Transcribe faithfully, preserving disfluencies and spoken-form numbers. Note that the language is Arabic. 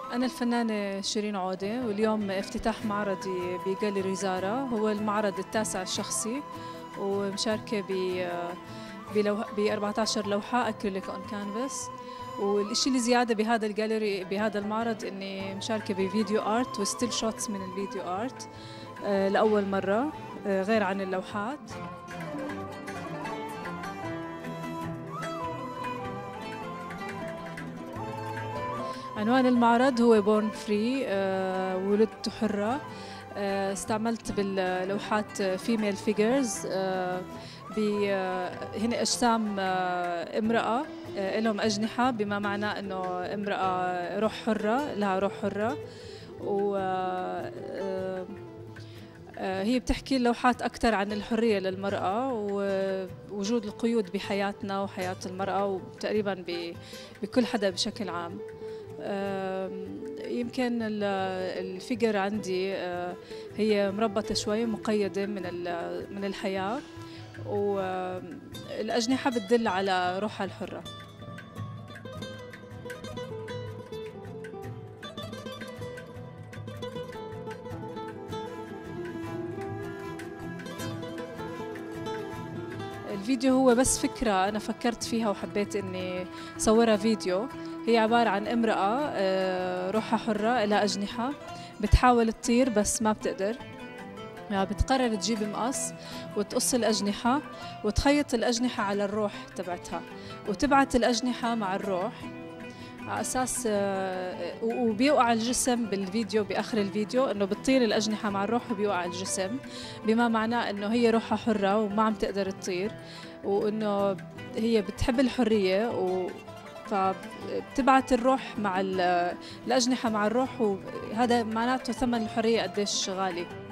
أنا الفنانة شيرين عودة، واليوم افتتاح معرضي بجاليري زارا. هو المعرض التاسع الشخصي، ومشاركة ب ب أربعة عشر لوحة أكريليك أون كانفاس. والشيء اللي زيادة بهذا الجاليري بهذا المعرض إني مشاركة بفيديو آرت وستيل شوتس من الفيديو آرت آه لأول مرة، آه غير عن اللوحات. عنوان المعرض هو بورن فري، آه ولدت حرة. آه استعملت باللوحات فيميل فيجرز، آه هن أجسام آه امرأة آه لهم أجنحة، بما معناه أنه امرأة روح حرة، لها روح حرة. و آه آه هي بتحكي اللوحات أكثر عن الحرية للمرأة ووجود القيود بحياتنا وحياة المرأة، وتقريبا بكل حدا بشكل عام. يمكن الفيجر عندي هي مربطة شوي، مقيدة من من الحياة، والأجنحة بتدل على روحها الحرة. الفيديو هو بس فكرة أنا فكرت فيها وحبيت إني صورها فيديو. هي عبارة عن امرأة روحها حرة، لها أجنحة، بتحاول تطير بس ما بتقدر. بتقرر تجيب مقص وتقص الأجنحة وتخيط الأجنحة على الروح تبعتها، وتبعت الأجنحة مع الروح على أساس، وبيوقع الجسم بالفيديو بآخر الفيديو إنه بتطير الأجنحة مع الروح وبيوقع الجسم، بما معناه إنه هي روحها حرة وما عم تقدر تطير، وإنه هي بتحب الحرية، و فبتبعت الروح مع الأجنحة مع الروح، وهذا معناته ثمن الحرية قديش غالي.